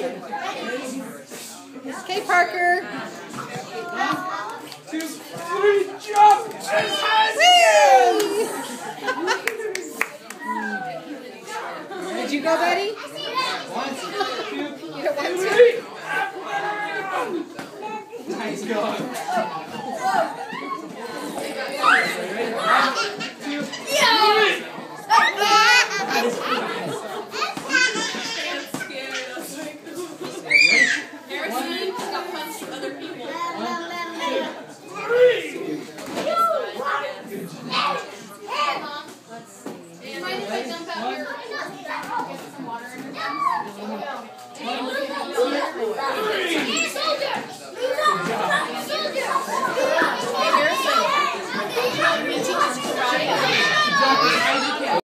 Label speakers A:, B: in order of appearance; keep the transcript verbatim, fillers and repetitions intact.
A: Okay, Parker.
B: Two, three, jump! As high as you can!
A: Did you go, buddy?
B: One, two,
A: You don't want to?
B: three! Nice going.